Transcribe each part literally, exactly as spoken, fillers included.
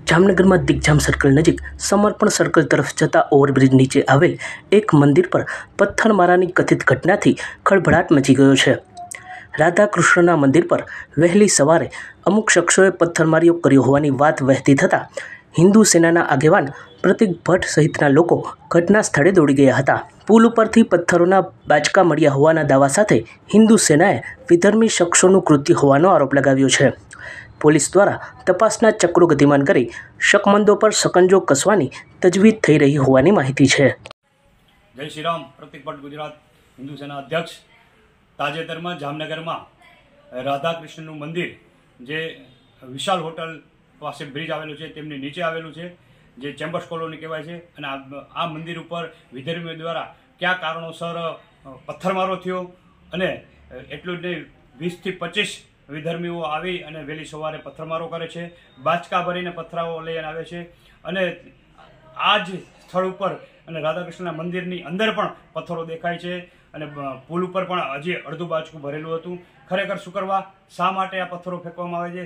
जामनगर में दिग्जाम सर्कल नजीक समर्पण सर्कल तरफ जता ओवरब्रिज नीचे आवेल एक मंदिर पर पत्थरमारानी कथित घटना थी खळभळाट मची गयो छे। राधाकृष्णना मंदिर पर वहेली सवारे अमुक शख्सोए पत्थरमारीओ कर्यो होवानी वात वहेती थता हिंदू सेनाना आगेवान प्रतीक भट्ट सहितना लोको घटना स्थळे दौड़ी गया हता। पुल उपरथी पत्थरोना बाचका मळ्या होवाना दावा साथे हिंदू सेनाए विधर्मी शख्सोनुं कृत्य होવાનો आरोप लगाव्यो छे। पोलीस द्वारा तपासना चक्रो गतिमान करी शकमंदो पर सकंजो कसवानी तजवीज थई रही होवानी माहिती छे। जय श्री राम। प्रतीक भट्ट, गुजरात हिंदू सेना अध्यक्ष। ताजेतर में जामनगर में राधाकृष्णनु मंदिर जे विशाल होटल पास ब्रिज आवेलू है तेमनी नीचे आवेलू है जे चेम्बर्स कॉलोनी कहेवाय छे अने आ मंदिर पर विधर्मीओ द्वारा क्या कारणोसर पत्थरमारो थयो अने एटલું જ नहीं वीस थी पच्चीस विधर्मीओ आवी अने वहेली सवारे पत्थरमारो करे छे, बाचका भरीने पत्थराओ लईने आवे छे अने आज स्थળ ઉપર અને રાધાકૃષ્ણના મંદિરની અંદર પણ પથ્થરો દેખાય છે અને પુલ ઉપર પણ હજી અડધું બાચકું ભરેલું હતું। ખરેખર શું કરવા, શા માટે આ પથ્થરો ફેંકવામાં આવે છે?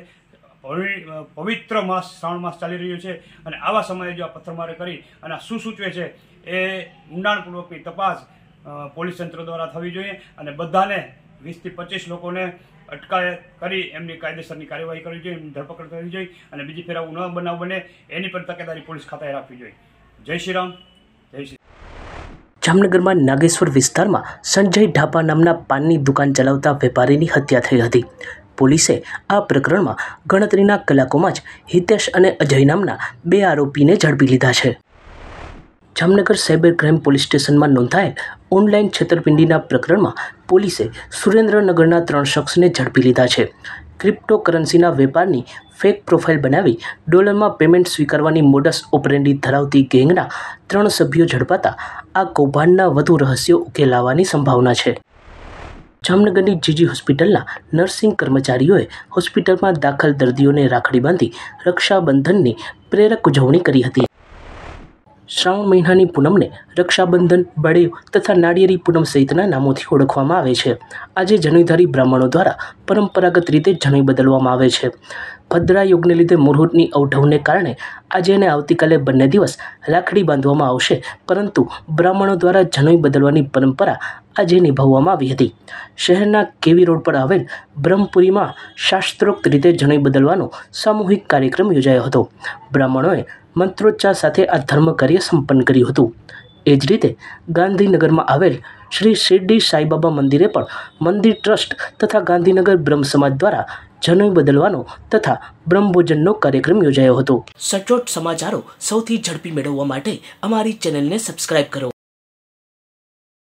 પવિત્ર માસ શ્રાવણ માસ ચાલી રહ્યો છે અને આવા સમયે જો આ પથ્થરમારે કરી અને શું સૂચવે છે એ ઊંડાણપૂર્વકની તપાસ પોલીસ તંત્ર દ્વારા થવી જોઈએ અને બધાને વીસથી પચીસ લોકોને અટકાયત કરી એમની કાયદેસરની કાર્યવાહી કરવી જોઈએ, એમની ધરપકડ કરવી જોઈએ અને બીજી ફેર આવું ન બનાવ બને એની પર તકેદારી પોલીસ ખાતાએ રાખવી જોઈએ। जय श्री राम। जय श्री जामनगर में नागेश्वर विस्तार में संजय ढापा नामना पाननी दुकान चलावता वेपारीनी हत्या थई हती। पोलीसे आ प्रकरण में गणतरीना कलाकोमां ज हितेश अने अजय नामना बे आरोपीने झड़पी लीधा छे। Jamnagar cyber crime police station में नोंधायेल ऑनलाइन छेतरपिंडीना प्रकरण में पोलीसे सुरेन्द्रनगरना त्रण शख्सने झड़पी लीधा छे। क्रिप्टो करन्सीना वेपारनी फेक प्रोफाइल बनावी डॉलर में पेमेंट स्वीकारवानी मोडस ऑपरेंडी धरावती गैंगना त्रण सभ्यो झड़पाता आ कौभांडना वधु रहस्यो उकेलावानी संभावना छे। जामनगरनी जीजी होस्पिટલના नर्सिंग कर्मचारीओए होस्पिટલમાં दाखल दर्दीओने राखड़ी बांधी रक्षाबंधननी प्रेरक उजवणी करी हती। श्रावण महीनानी पूनમને रक्षाबंधन, बळेव तथा नाળિયેરી पूनम सहितना नामोथी ओळखवामां आवे छे। आजे जनेऊधारी ब्राह्मणों द्वारा परंपरागत रीते जनेऊ बदलवामां आवे छे। भद्रा योगने लीधे मुहूर्तनी अवढवने कारणे आजे अने आवतीकाले बंने दिवस राखड़ी बांधवामां आवशे, परंतु ब्राह्मणों द्वारा जनेऊ बदलवानी परंपरा આજે નિભાવવામાં આવી હતી। શહેરના કેવી રોડ પર આવેલ બ્રહ્મપુરીમાં શાસ્ત્રોક્ત રીતે જનેऊ બદલવાનો સામૂહિક કાર્યક્રમ યોજાયો હતો। બ્રાહ્મણોએ મંત્રોચ્ચાર સાથે આ ધર્મ કાર્ય સંપન્ન કર્યું હતું। એ જ રીતે ગાંધીનગરમાં આવેલ શ્રી શિરડી સાઈબાબા મંદિરે પણ મંદિર ટ્રસ્ટ તથા ગાંધીનગર બ્રહ્મ સમાજ દ્વારા જનેऊ બદલવાનો તથા બ્રહ્મભોજનનો કાર્યક્રમ યોજાયો હતો। સચોટ સમાચારો સૌથી ઝડપી મેળવવા માટે અમારી ચેનલને સબસ્ક્રાઇબ કરો।